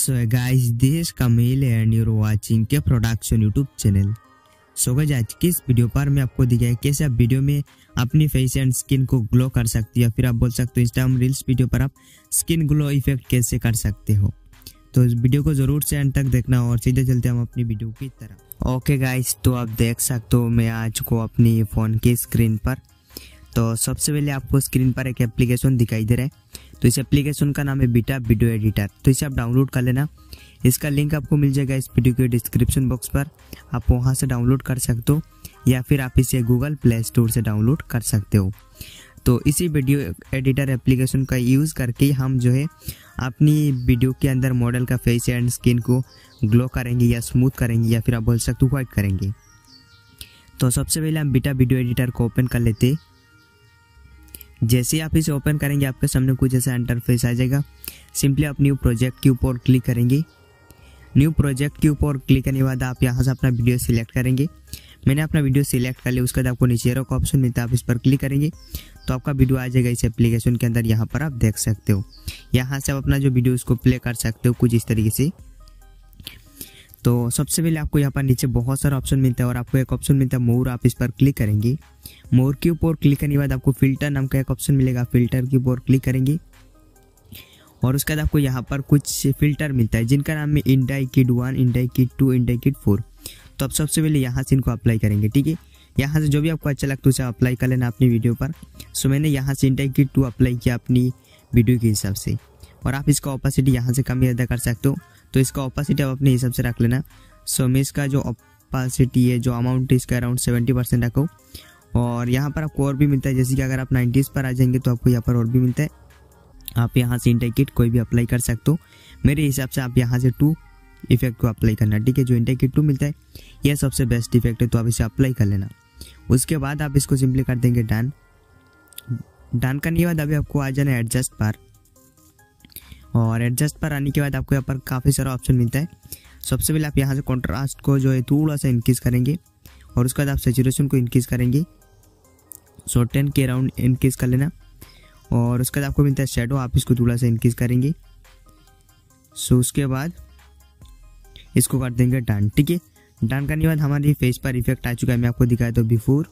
So guys, this is Kamil and you're watching K production YouTube channel. So guys, आज की इस video पर मैं आपको दिखाया कैसे आप वीडियो में अपनी फेस एंड स्किन को ग्लो कर सकते हो, या फिर आप बोल सकते हो इंस्टाग्राम रील्स वीडियो पर आप स्किन ग्लो इफेक्ट कैसे कर सकते हो। तो इस वीडियो को जरूर से एंड तक देखना और सीधे चलते हम अपनी वीडियो की तरफ। ओके गाइस, तो आप देख सकते हो मैं आज को अपनी फ़ोन की स्क्रीन पर। तो सबसे पहले आपको स्क्रीन पर एक एप्लीकेशन दिखाई दे रहा है। तो इस एप्लीकेशन का नाम है बीटा वीडियो एडिटर। तो इसे आप डाउनलोड कर लेना। इसका लिंक आपको मिल जाएगा इस वीडियो के डिस्क्रिप्शन बॉक्स पर। आप वहां से डाउनलोड कर सकते हो या फिर आप इसे गूगल प्ले स्टोर से डाउनलोड कर सकते हो। तो इसी वीडियो एडिटर एप्लीकेशन का यूज़ करके हम जो है अपनी वीडियो के अंदर मॉडल का फेस एंड स्किन को ग्लो करेंगे या स्मूथ करेंगे या फिर आप बोल सकते हो व्हाइट करेंगे। तो सबसे पहले हम बीटा वीडियो एडिटर को ओपन कर लेते। जैसे ही आप इसे ओपन करेंगे आपके सामने कुछ ऐसा इंटरफेस आ जाएगा। सिंपली आप न्यू प्रोजेक्ट के ऊपर क्लिक करेंगे। न्यू प्रोजेक्ट के ऊपर क्लिक करने के बाद आप यहाँ से अपना वीडियो सिलेक्ट करेंगे। मैंने अपना वीडियो सिलेक्ट कर लिया। उसके बाद आपको नीचे एरो का ऑप्शन मिलता है, आप इस पर क्लिक करेंगे तो आपका वीडियो आ जाएगा इस एप्लीकेशन के अंदर। यहाँ पर आप देख सकते हो, यहाँ से आप अपना जो वीडियो उसको प्ले कर सकते हो कुछ इस तरीके से। तो सबसे पहले आपको यहाँ पर नीचे बहुत सारा ऑप्शन मिलता है और आपको एक ऑप्शन मिलता है मोर। आप इस पर क्लिक करेंगे। मोर के ऊपर क्लिक करने के बाद आपको फिल्टर नाम का एक ऑप्शन मिलेगा। फिल्टर के ऊपर क्लिक करेंगे और उसके बाद आपको यहाँ पर कुछ फिल्टर मिलता है जिनका नाम है indie kid 1, indie kid 2, indie kid 4। तो आप सबसे पहले यहाँ से इनको अप्लाई करेंगे। ठीक है, यहाँ से जो भी आपको अच्छा लगता है उसे अप्लाई कर लेना अपनी वीडियो पर। सो मैंने यहाँ से इंडाई किड 2 अप्लाई किया अपनी वीडियो के हिसाब से। और आप इसका ऑपोसिटी यहाँ से कम ज़्यादा कर सकते हो। तो इसका ऑपोसिटी आप अपने हिसाब से रख लेना। सो मैं इसका जो ऑपोसिटी है, जो अमाउंट है, इसका अराउंड 70% रखो। और यहाँ पर आपको और भी मिलता है, जैसे कि अगर आप 90s पर आ जाएंगे तो आपको यहाँ पर और भी मिलता है। आप यहाँ से इंडाई किड कोई भी अप्लाई कर सकते हो। मेरे हिसाब से आप यहाँ से 2 इफेक्ट को अप्लाई करना। ठीक है, जो इंडाई किड 2 मिलता है यह सबसे बेस्ट इफेक्ट है, तो आप इसे अप्लाई कर लेना। उसके बाद आप इसको सिंपली कर देंगे डन। डन करने के बाद अभी आपको आ जाना है एडजस्ट पर। और एडजस्ट पर आने के बाद आपको यहाँ पर काफ़ी सारा ऑप्शन मिलता है। सबसे पहले आप यहाँ से कॉन्ट्रास्ट को जो है थोड़ा सा इंक्रीज करेंगे और उसके बाद आप सैचुरेशन को इंक्रीज करेंगे। सो 10 के अराउंड इंक्रीज कर लेना। और उसके बाद आपको मिलता है शेडो, आप इसको थोड़ा सा इंक्रीज करेंगे। सो उसके बाद इसको कर देंगे डन। ठीक है, डन करने के बाद हमारी फेस पर इफेक्ट आ चुका है। मैं आपको दिखाया तो बिफोर।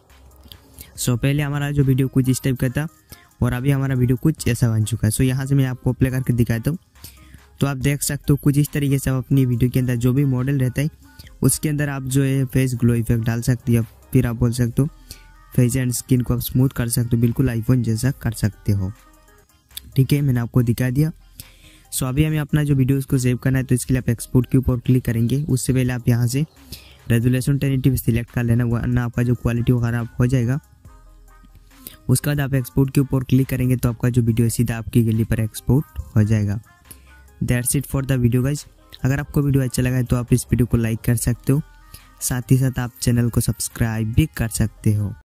सो पहले हमारा जो वीडियो कुछ इस टाइप का था और अभी हमारा वीडियो कुछ ऐसा बन चुका है। सो यहाँ से मैं आपको प्ले करके दिखाता हूँ। तो आप देख सकते हो कुछ इस तरीके से आप अपनी वीडियो के अंदर जो भी मॉडल रहता है उसके अंदर आप जो है फेस ग्लो इफेक्ट डाल सकते हो, फिर आप बोल सकते हो फेस एंड स्किन को आप स्मूथ कर सकते हो, बिल्कुल आईफोन जैसा कर सकते हो। ठीक है, मैंने आपको दिखा दिया। सो अभी हमें अपना जो वीडियो उसको सेव करना है, तो इसके लिए आप एक्सपोर्ट के ऊपर क्लिक करेंगे। उससे पहले आप यहाँ से रेजोल्यूशन 1080p सिलेक्ट कर लेना, वरना आपका जो क्वालिटी वो खराब हो जाएगा। उसके बाद आप एक्सपोर्ट के ऊपर क्लिक करेंगे तो आपका जो वीडियो सीधा आपकी गैलरी पर एक्सपोर्ट हो जाएगा। That's it for the video guys. अगर आपको वीडियो अच्छा लगा है तो आप इस वीडियो को लाइक कर सकते हो, साथ ही साथ आप चैनल को सब्सक्राइब भी कर सकते हो।